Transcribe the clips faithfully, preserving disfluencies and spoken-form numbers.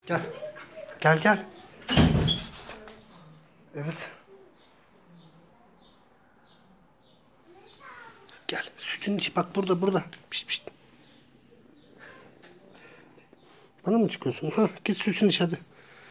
Gel. Gel gel. Evet. Gel. Sütün içi bak burada burada. Pişt pişt. Bana mı çıkıyorsun? Ha, git sütün iç hadi.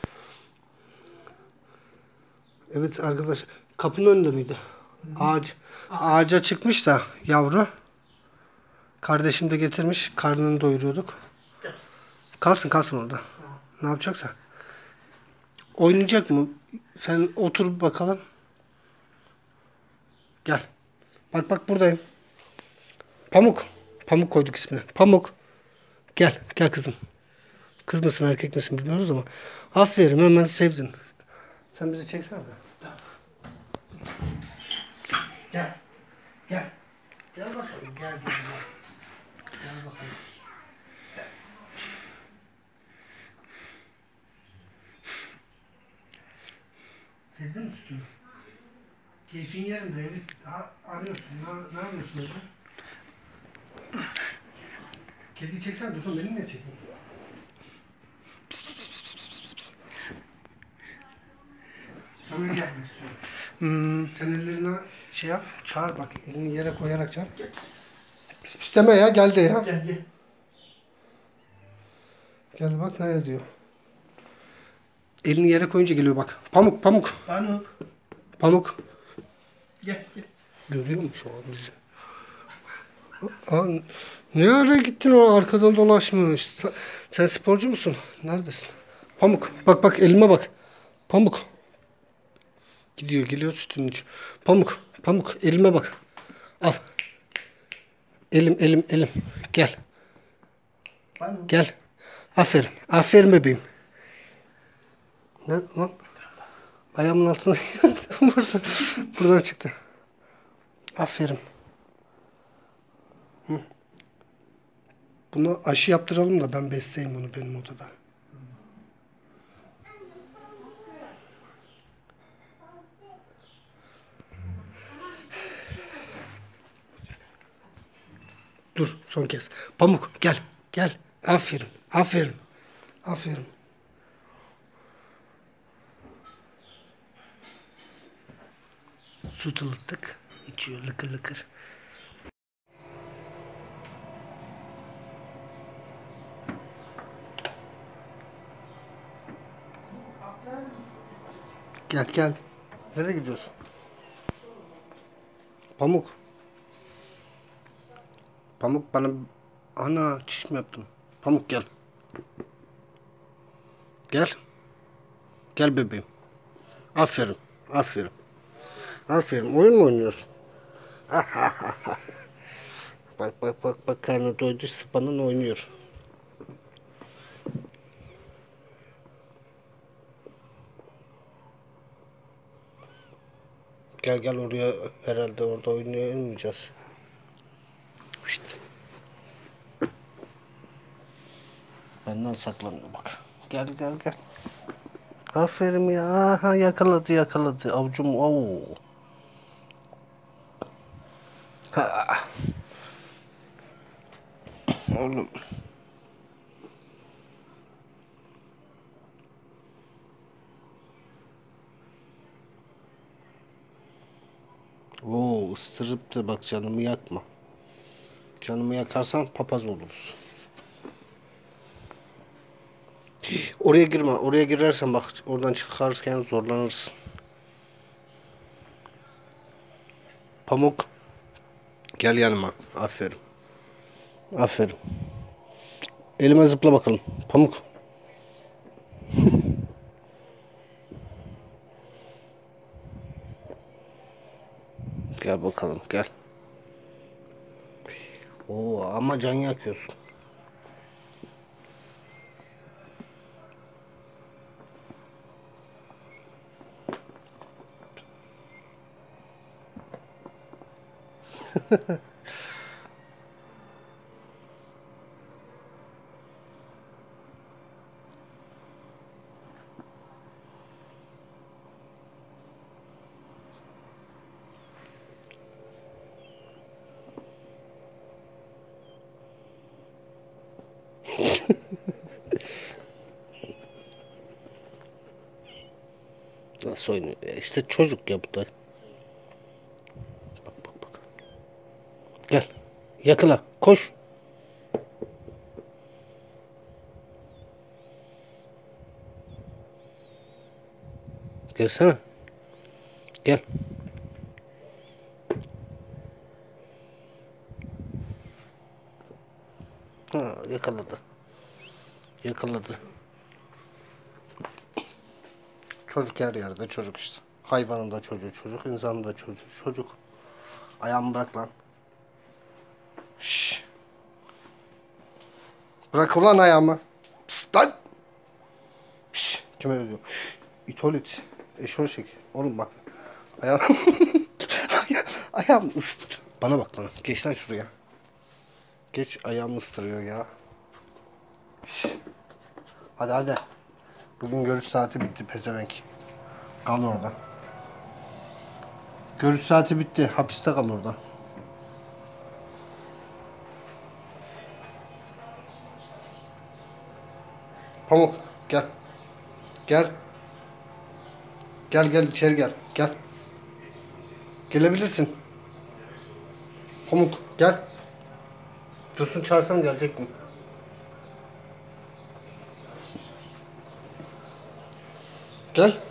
Evet arkadaşlar. Kapının önünde miydi? Ağaç. Ağaca çıkmış da yavru. Kardeşim de getirmiş. Karnını doyuruyorduk. Kalsın kalsın orada. Ne yapacaksa. Oynayacak mı? Sen otur bakalım. Gel. Bak bak buradayım. Pamuk. Pamuk koyduk ismini. Pamuk. Gel. Gel kızım. Kız mısın erkek misin bilmiyoruz ama. Aferin hemen sevdin. Sen bizi çeksene. Gel. Gel. Gel bakalım. Gel gel gel. Gel bakalım. Gel. Sevdin mi sütünü? Keyfin yerinde evi arıyorsun. Ne, ne yapıyorsun orada? Kedi çeksen dursun benim niye çekeyim? Pis pis pis pis pis pis. Sana gelmek istiyorum. Hmm. Sen ellerini şey yap, çağır bak. Elini yere koyarak çağır. Pis pis deme ya, gel de ya. Gel gel. Gel bak ne diyor. Elini yere koyunca geliyor bak. Pamuk pamuk. Pamuk. Pamuk. Gel gel. Görüyor mu şu an bizi? Aa, ne ara gittin o arkadan dolaşmış. Sen, sen sporcu musun? Neredesin? Pamuk. Bak bak elime bak. Pamuk. Gidiyor geliyor sütünün içi. Pamuk. Pamuk elime bak. Al. Elim elim elim. Gel. Pamuk. Gel. Aferin. Aferin bebeğim. Nerede lan? Ayağımın altına buradan, buradan çıktı. Aferin. Hı. Bunu aşı yaptıralım da ben besleyeyim bunu benim odada. Dur son kez. Pamuk gel. Gel. Aferin. Aferin. Aferin. Süt ılıttık. İçiyor lıkır lıkır. Gel gel. Nereye gidiyorsun? Pamuk. Pamuk bana... Ana çiş mi yaptın? Pamuk gel. Gel. Gel bebeğim. Aferin. Aferin. Aferin. Oyun mu oynuyorsun? Bak bak bak bak karnı doydu sıpanın oynuyor. Gel gel oraya herhalde orada oynayamayacağız. İşte. Benden saklanıyor bak. Gel gel gel. Aferin ya. Aha, yakaladı yakaladı. Avucum. Oo. Ha. Oğlum. Oo, ısırıp da bak canımı yakma. Canımı yakarsan papaz oluruz. Oraya girme. Oraya girersen bak oradan çıkarken zorlanırsın. Pamuk. Gel yanıma. Aferin. Aferin. Elime zıpla bakalım. Pamuk. Gel bakalım gel. Oo ama can yakıyorsun. Nasıl oynuyor ya? İşte çocuk ya bu da. Bak bak bak. Gel. Yakala. Koş. Gelsene. Gel. Ha, yakaladı. Yakaladı. Çocuk her yerde çocuk işte. Hayvanın da çocuğu çocuk, insanın da çocuğu çocuk. Ayağımı bırak lan. Şşş. Bırak ulan ayağımı. Psst lan. Şşş. Kime ödüyor? İtolit. Eşol çek. Oğlum bak. Ayağım. Ayağım ıstır. Bana bak lan. Geç lan şuraya. Geç, ayağımı ıstırıyor ya. Şşş. Hadi hadi. Bugün görüş saati bitti pezevenk. Kal orada. Görüş saati bitti. Hapiste kal orada. Pamuk gel. Gel. Gel gel içeri gel. Gel. Gelebilirsin. Pamuk gel. Dursun çağırsan gelecek mi? Gel.